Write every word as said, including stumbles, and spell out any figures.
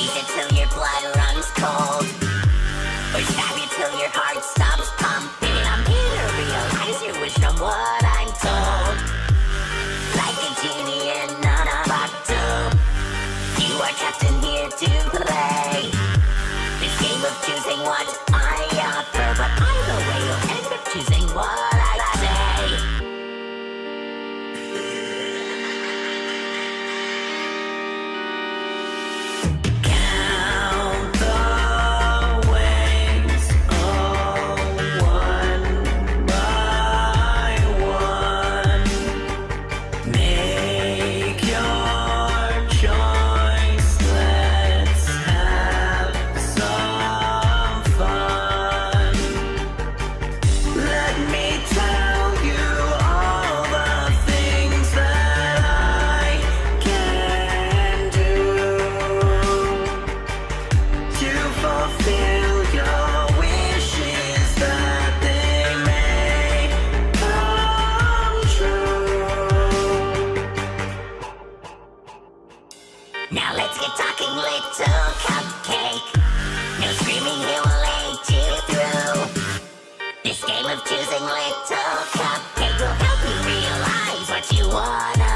Squeeze it till your blood runs cold, or stab you till your heart stops pumping. I'm here to realize your wish from what I'm told. Like a genie in a bottle, you are trapped in here to play this game of choosing what I offer, but either way you'll end up choosing what I say. Count the ways, oh, one by one. Make your choice, let's have some fun. Let me tell you all the things that I can do to fulfill your wishes, that they may come true. Now let's get talking, little cupcake. No screaming, he will lead you through this game of choosing, little cupcake will help you realize what you wanna